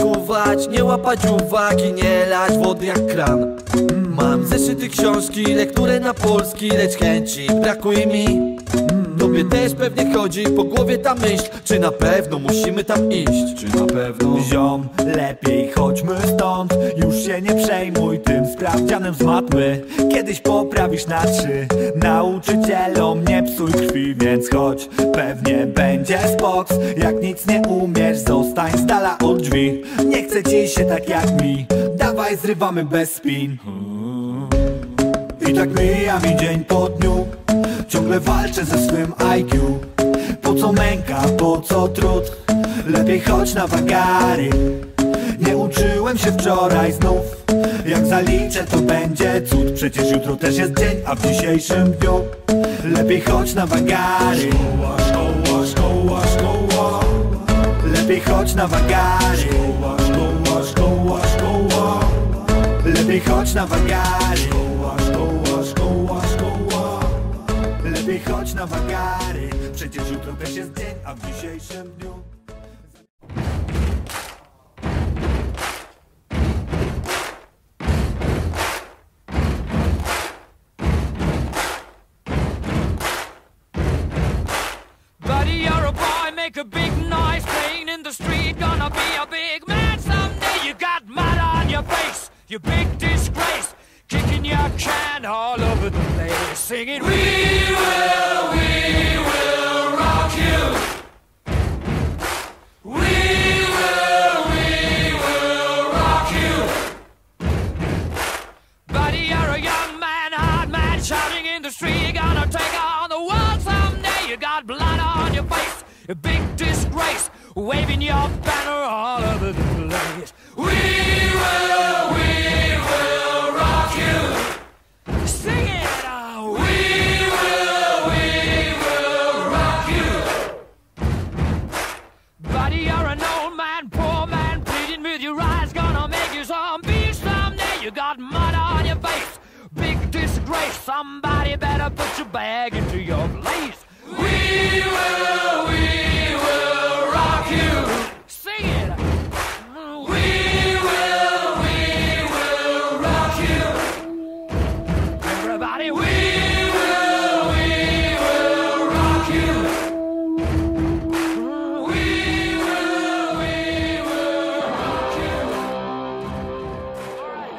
zakuwać, nie łapać uwagi, nie lać wody jak kran. Mam zeszyty, książki, lekturę na polski, lecz chęci brakuje mi. Tobie też pewnie chodzi po głowie ta myśl, czy na pewno musimy tam iść? Czy na pewno? Ziom, lepiej chodźmy stąd. Już się nie przejmuj tym sprawdzianem z matmy. Kiedyś poprawisz na 3. Nauczycielom nie psuj krwi, więc chodź, pewnie będzie spoks. Jak nic nie umiesz, zostań z dala od drzwi. Nie chce ci się tak jak mi, dawaj zrywamy bez spin. I tak mija mi dzień po dniu, ciągle walczę ze swym IQ. Po co męka, po co trud? Lepiej chodź na wagary. Nie uczyłem się wczoraj znów. Jak zaliczę, to będzie cud. Przecież jutro też jest dzień, a w dzisiejszym dniu lepiej chodź na wagary. Szkoła, szkoła, szkoła, szkoła. Lepiej chodź na wagary. Szkoła, szkoła, szkoła, szkoła. Lepiej chodź na wagary. Szkoła, szkoła, szkoła, szkoła. Lepiej chodź na wagary. Przecież jutro też jest dzień, a w dzisiejszym dniu Buddy, you're a boy, make a big noise playing in the street. Gonna be a big man someday. You got mud on your face, you big disgrace. Kicking your can all over the place, singing, we will rock you. We will rock you. Buddy, you're a young man, hard man, shouting in the street. Gonna take on the world someday. You got blood on your face, a big disgrace, waving your banner all over the place. We will rock you. Sing it out. We will rock you. Buddy, you're an old man, poor man, pleading with your eyes. Gonna make you zombie someday. You got mud on your face, big disgrace. Somebody better put your bag into your place. We will rock you. Sing it. We will rock you. Everybody, we will rock you. We will rock you. All right.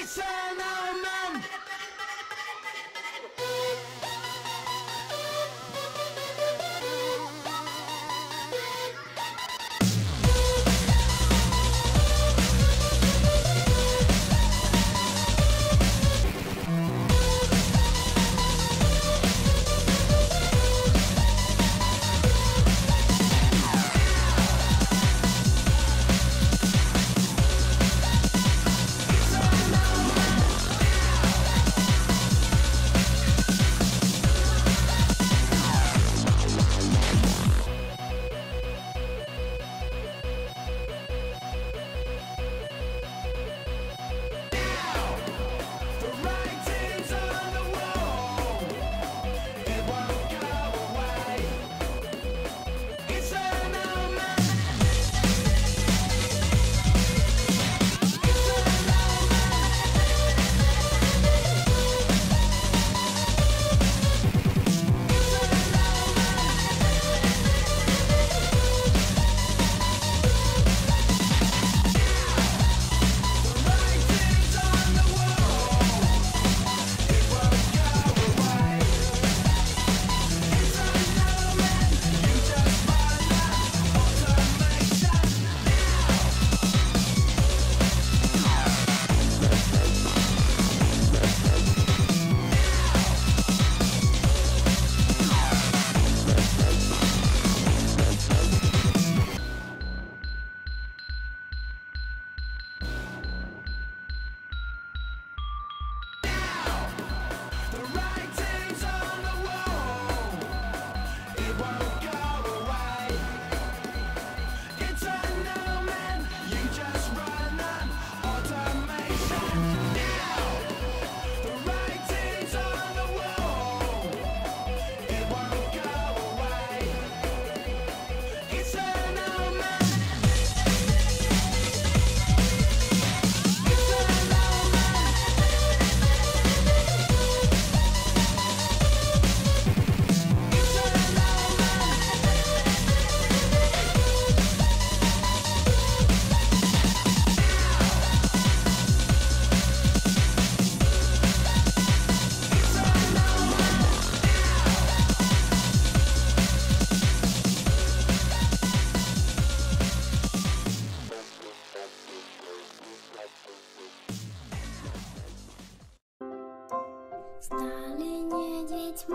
Stary niedźwiedź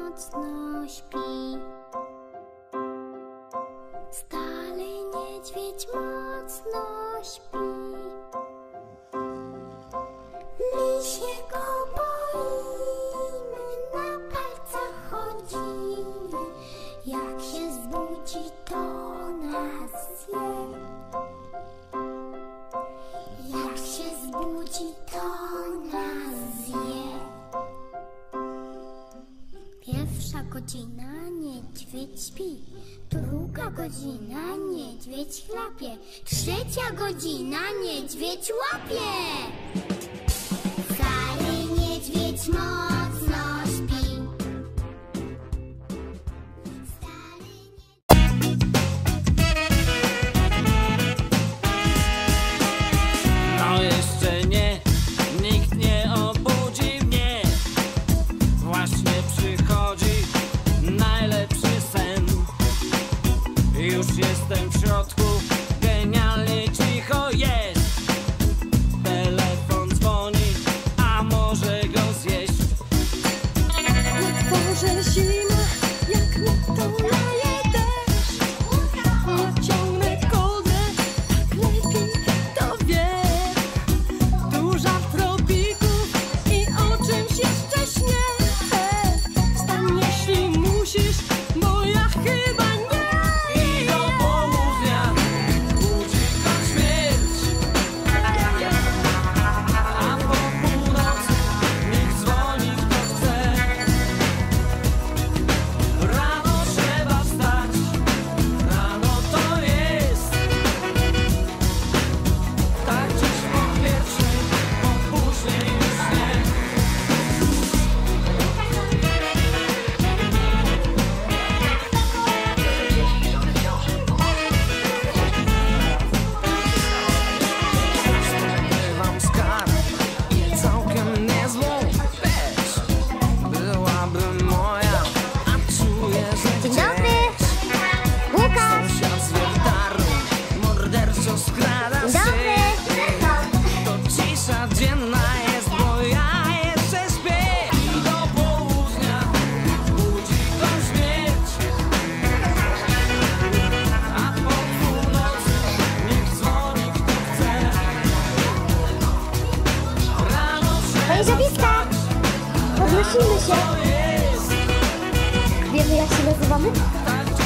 mocno śpi. Stary niedźwiedź mocno śpi. My się go boimy, na palcach chodzimy. Jak się zbudzi, to nas zje. Jak się zbudzi, to nas zje. Pierwsza godzina niedźwiedź śpi, druga godzina niedźwiedź chlapie, trzecia godzina niedźwiedź łapie. Stary niedźwiedź mocno śpi. No jeszcze nie, nikt nie obudzi mnie. Właśnie przychodzi najlepszy sen. Już jestem w środku, genialnie cicho jest. Prosimy się. Wiemy, jak się nazywamy?